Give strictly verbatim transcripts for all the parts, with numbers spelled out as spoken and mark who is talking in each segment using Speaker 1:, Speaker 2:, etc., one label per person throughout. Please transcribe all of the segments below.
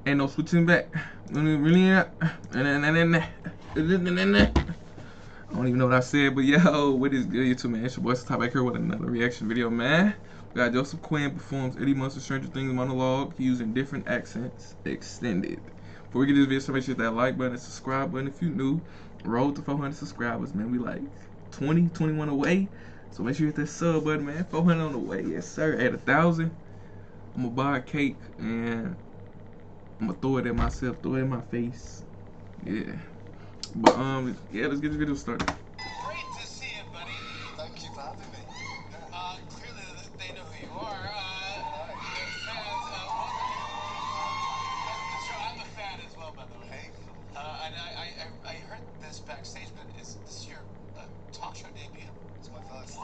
Speaker 1: Ain't no switching back. Really, I don't even know what I said, but yo, what is good, YouTube, man? It's your boy Top back here with another reaction video, man. We got Joseph Quinn performs Eddie Munster Stranger Things monologue using different accents extended. Before we get this video, so make sure you hit that like button and subscribe button if you're new. Road to four hundred subscribers, man. We like twenty, twenty-one away. So make sure you hit that sub button, man. four hundred on the way, yes sir. At a thousand, I'm gonna buy a cake and I'm gonna throw it at myself, throw it in my face. Yeah. But um, yeah, let's get this video started.
Speaker 2: Great to see you, buddy.
Speaker 3: Thank you for having me.
Speaker 2: Uh, clearly they know who you are. Uh, they're fans. Uh, welcome. So I'm a fan as well, by the way.
Speaker 3: Hey.
Speaker 2: Uh, and I, I, I, I heard this backstage, but is this your uh, talk show debut?
Speaker 3: It's my first.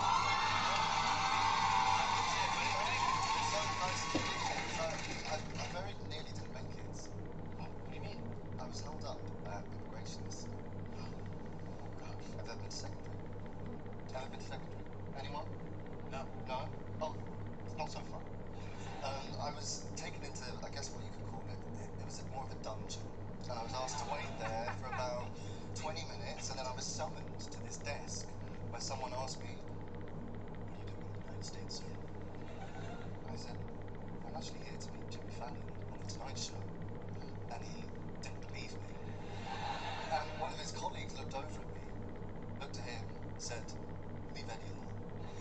Speaker 3: I, I very nearly didn't make it.
Speaker 2: What do you mean?
Speaker 3: I was held up at immigration this year.
Speaker 2: Oh, gosh.
Speaker 3: I've ever been to secondary. Ever been to secondary? Anyone?
Speaker 2: No.
Speaker 3: No? Oh, it's not so far. Um, I was taken into, I guess what you could call it, it, it was more of a dungeon. And I was asked to wait there for about twenty minutes, and then I was summoned to this desk where someone asked me, what are you doing in the United States, sir? I said, I'm actually here to meet Jimmy Fallon on the Tonight Show. And he didn't believe me. And one of his colleagues looked over at me, looked at him, said, leave Eddie alone.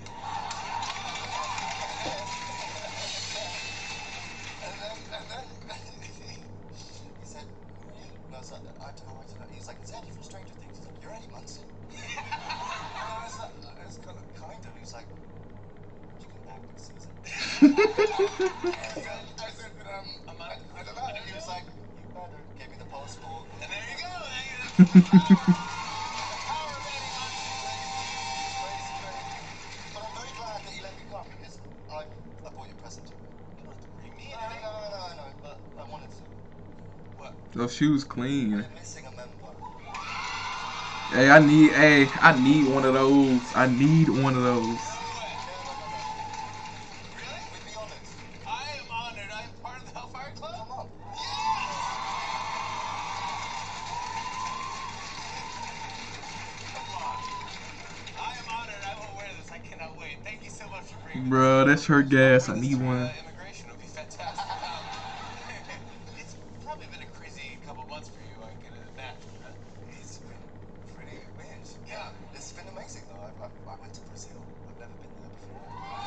Speaker 3: And then, and then, he said, who are you? And I was like, I don't know, I don't know. He was like, it's Eddie from Stranger Things. He's like, you're Eddie Munson? And I was like, I was kind of, kind of, he was like, you can act this season. I said, I said, um, I'm not, I don't know. And he was like, you better. Gave me the passport.
Speaker 2: And there you go. The power, the power of Eddie Munson.
Speaker 3: Crazy, crazy. But I'm very glad that you let me come because I, I bought you a present.
Speaker 2: You don't have to bring me
Speaker 3: No,
Speaker 2: anything.
Speaker 3: no, no, no, no, but I wanted to.
Speaker 2: What?
Speaker 1: Those shoes clean.
Speaker 3: You're missing a member.
Speaker 1: Hey, I need, hey, I need one of those. I need one of those.
Speaker 2: No way.
Speaker 3: Really?
Speaker 2: Really?
Speaker 3: We'd be honored.
Speaker 2: I am honored. I'm part of the Hellfire Club.
Speaker 3: Come on.
Speaker 2: Come on. I am honored. I will wear this. I cannot wait. Thank you so much for bringing me.
Speaker 1: Bruh, that's her gas. I
Speaker 2: This
Speaker 1: need
Speaker 2: through,
Speaker 1: one.
Speaker 2: uh, Immigration would be fantastic. Um, it's probably been a crazy couple months for you. I can imagine. Huh?
Speaker 3: It's been pretty weird.
Speaker 2: Yeah.
Speaker 3: It's been amazing though. I, I, I went to Brazil. I've never been there before.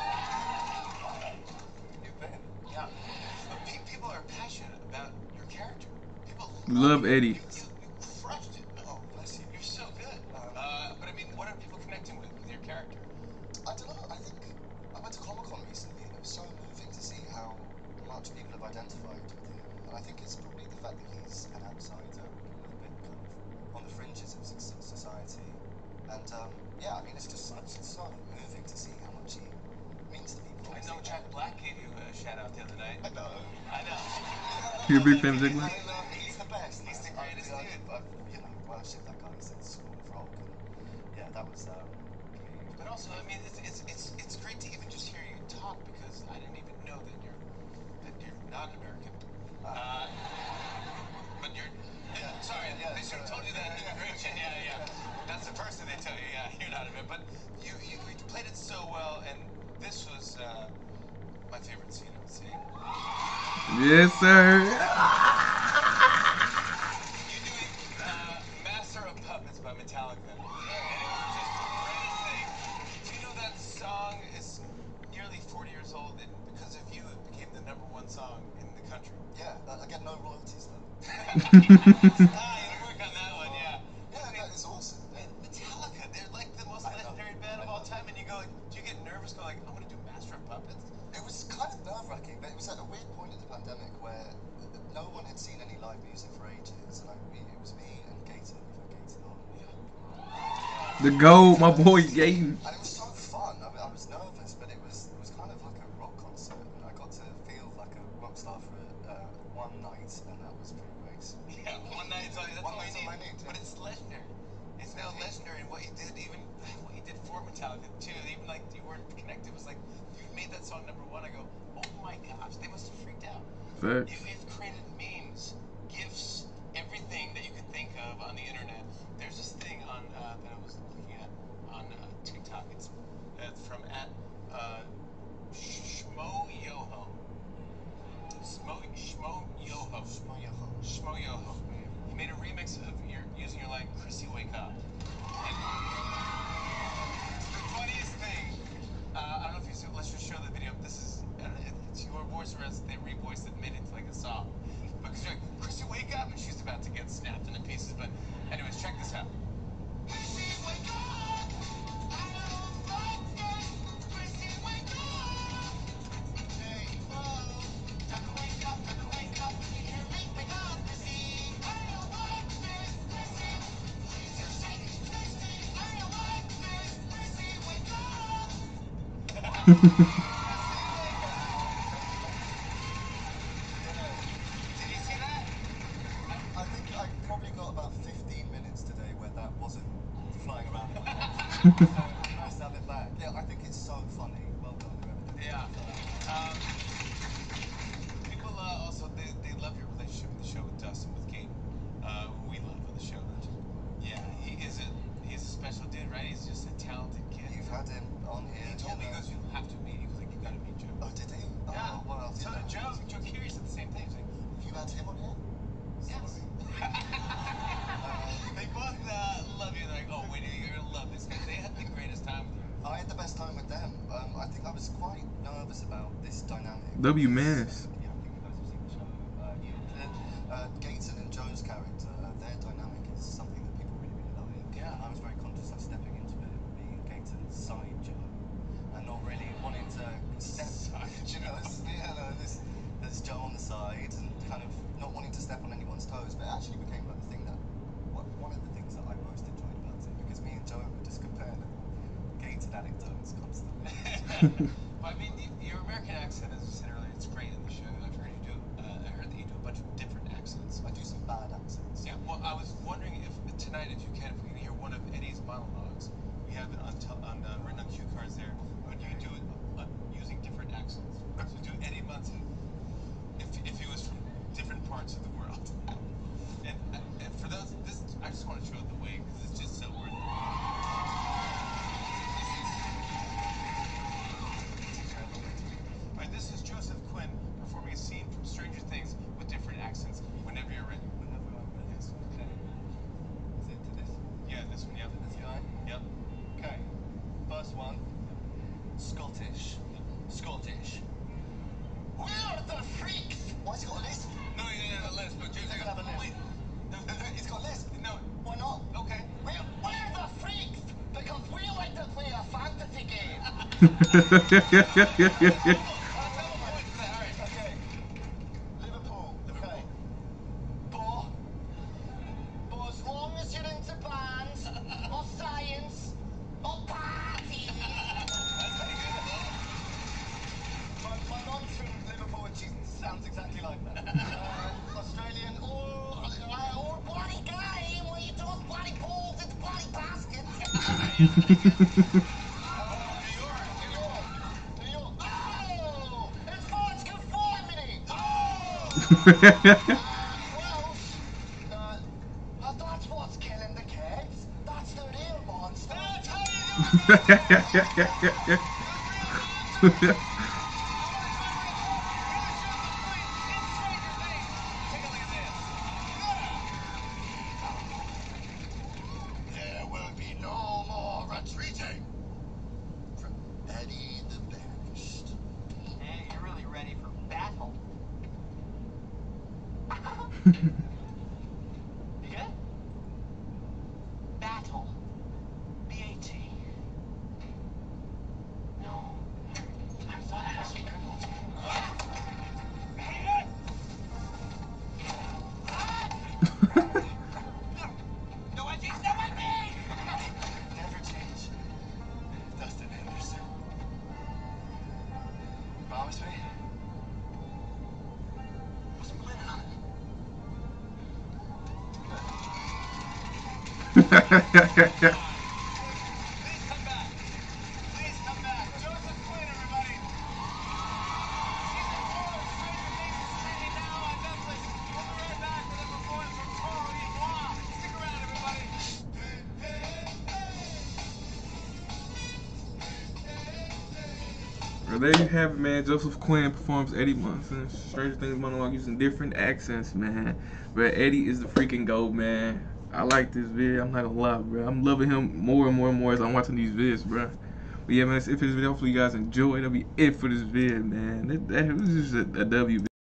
Speaker 3: You've been?
Speaker 2: Yeah. But pe- people are passionate about your character. People
Speaker 1: Love
Speaker 2: you.
Speaker 1: Eddie.
Speaker 2: You, you, you crushed it.
Speaker 3: Oh, bless you.
Speaker 2: You're so good.
Speaker 3: Um,
Speaker 2: Uh, but I mean, what are people connecting with with your character?
Speaker 3: I don't know. I think I went to Comic Con recently, and it was so moving to see how much people have identified with him. And I think it's probably the fact that he's an outsider, a little bit kind of on the fringes of soc- society. And um, yeah, I mean, it's just such it's so moving to see how much he means to people.
Speaker 2: I know Jack Black gave you a shout out the other night.
Speaker 3: I know.
Speaker 2: I know.
Speaker 1: You a big fan of Jack Black?
Speaker 3: I know. He's the best.
Speaker 2: He's the
Speaker 3: I-
Speaker 2: greatest
Speaker 3: I,
Speaker 2: dude.
Speaker 3: I, you know, worshipped that guy since School of Rock. And yeah, that was. Um,
Speaker 2: But also, I mean, it's, it's it's it's great to even just hear you talk because I didn't even know that you're that you're not American. Uh, but you're.
Speaker 3: Yeah.
Speaker 2: Sorry,
Speaker 3: Yeah,
Speaker 2: they should have told you that in immigration. Yeah, yeah. That's the first thing they tell you. Yeah, you're not American. But you, you you played it so well, and this was uh, my favorite scene. I would say.
Speaker 1: Yes, sir.
Speaker 2: You doing uh, Master of Puppets by Metallica. And it was just a great thing. Do you know that song is nearly forty years old, and because of you, it became the number one song in the country?
Speaker 3: yeah, I, I get no royalties though.
Speaker 2: Ah, you work on that one, yeah.
Speaker 3: Yeah, that is awesome.
Speaker 2: Man, Metallica, they're like the most
Speaker 3: I know.
Speaker 2: legendary band of
Speaker 3: I
Speaker 2: all
Speaker 3: know.
Speaker 2: time, and you go, like, do you get nervous going, like, I'm gonna do Master of Puppets?
Speaker 3: It was kind of nerve-wracking, but it was at a weird point in the pandemic where no one had seen any live music for ages, and I, it was me and Gaten, if Gaten on.
Speaker 1: The gold, my boy Gaten.
Speaker 3: And it was so fun. I, I was nervous, but it was it was kind of like a rock concert, and I got to feel like a rock star for uh, one night, and that was pretty great.
Speaker 2: Yeah, one night is all, that's
Speaker 3: One
Speaker 2: all
Speaker 3: night's
Speaker 2: you
Speaker 3: all I
Speaker 2: need.
Speaker 3: need,
Speaker 2: But
Speaker 3: yeah.
Speaker 2: it's legendary. It's now legendary in what you did, even what you did for Metallica too. Even like you weren't connected. It was like you made that song number one. I go, oh my gosh, they must have freaked out.
Speaker 1: Facts.
Speaker 2: You, you've created me lyrics of your using your line, "Chrissy, wake up." And the funniest thing, uh, I don't know if you see. Let's just show the video. This is uh, it's your voice, or else they revoiced it, made it like a song. Because you're like, "Chrissy, wake up," and she's about to get snapped into pieces. But anyways, check this out. Chrissy, wake up! I don't like this. Chrissy, wake up! Hey, whoa! Time to wake up, time to wake up. You can't make me up, Chrissy. I don't like this, Chrissy. She's just shaking, Chrissy. I don't like this, Chrissy. Wake up! Did you see that?
Speaker 3: I think I probably got about fifteen minutes today where that wasn't flying around in my head. So nice to have it back. Yeah, I think it's so funny. Well done, whoever did it.
Speaker 2: Yeah. Um, people uh, also they, they love your relationship with the show with Dustin, with Kate, uh, who we love on the show. Yeah, he is a he's a special dude, right? He's just a talented kid.
Speaker 3: You've had him on here.
Speaker 2: He told me, he
Speaker 3: you know.
Speaker 2: goes, "You have to meet." He goes, like, "You gotta meet Joe."
Speaker 3: Oh, did he?
Speaker 2: Yeah.
Speaker 3: Oh, well,
Speaker 2: So
Speaker 3: you know.
Speaker 2: did Joe. Joe Keery said the same thing. He's like,
Speaker 3: You had him on here?
Speaker 2: yes. They both uh, love you. They're like, "Oh, wait, you're gonna love this guy." They had the greatest time with you.
Speaker 3: I had the best time with them. Um, I think I was quite nervous about this dynamic.
Speaker 1: W Mass.
Speaker 3: Yeah, I think you guys have seen the show. Uh, you, uh, Gaten and Joe's character, uh, their dynamic is something that people really, really like.
Speaker 2: Yeah.
Speaker 3: I was very conscious of stepping into it, being Gaten's side Joe, and not really wanting to step. You know, this, yeah, no, this, there's Joe on the side, and kind of not wanting to step on anyone's toes, but it actually became like the thing that, what, one of the things that I most enjoyed about it, because me and Joe would just compare little Gaten anecdotes constantly.
Speaker 2: Well, I mean, y- your American accent, as you said earlier, it's great in the show. I've heard you do. Uh, I heard that you do a bunch of different accents.
Speaker 3: I do some bad accents.
Speaker 2: Yeah. Well, I was wondering if tonight, if you can, if we can hear one of Eddie's monologues. We have it on, tel- on uh, written on cue cards there. But you do it uh, using different accents. So do Eddie Munson if if he was from different parts of the world. and, uh, and for those, this I just want to show it the way because it's just so worth it. Right, this is Joseph Quinn performing a scene from Stranger Things with different accents. Whenever you're ready.
Speaker 3: Whenever I'm ready.
Speaker 2: Yes.
Speaker 3: Okay. Is it to this?
Speaker 2: Yeah, this one. Yep.
Speaker 3: This guy?
Speaker 2: Yep.
Speaker 3: Okay. First one. Scottish. Scottish. Where are the freaks? Why's he got a lisp?
Speaker 2: No, he didn't have a lisp, but Joseph.
Speaker 3: He doesn't have a lisp.
Speaker 2: Wait. No, no, no,
Speaker 3: He's got a lisp.
Speaker 2: no.
Speaker 3: Why not?
Speaker 2: Okay.
Speaker 3: We're, we're the freaks because we like to play a fantasy game. Okay. Liverpool. Okay. Bo. Bo, as long as you're into bands or science or parties. My, my mom's from Liverpool and she sounds exactly like that. Uh, Australian. Oh, uh, or bloody game where you toss bloody balls into bloody baskets.
Speaker 2: New York. New
Speaker 3: York. New York. Oh! It's French conformity! Oh! Welsh. Uh, uh, that's what's killing the kids. That's the real monster. That's how you do it! There will be no more retreating from Eddie the Banished.
Speaker 4: Hey, you're really ready for battle. You good? Battle. B A T. No. I thought I was good.
Speaker 2: No, I think no, I mean.
Speaker 3: Never change. Dustin Henderson. Promise me? Wasn't planning on it.
Speaker 2: Please come back. Please come back. Joseph Quinn, everybody. Season four of Stranger Things is streaming now on Netflix. We'll be right back with a performance from Toro y Moi. Stick around, everybody.
Speaker 1: So there you have it, man. Joseph Quinn performs Eddie Munson, Stranger Things monologue using different accents, man. But Eddie is the freaking GOAT, man. I like this vid. I'm not gonna lie, bro. I'm loving him more and more and more as I'm watching these vids, bro. But yeah, man, that's it for this video. Hopefully you guys enjoyed. That'll be it for this vid, man. That, that was just a, a W.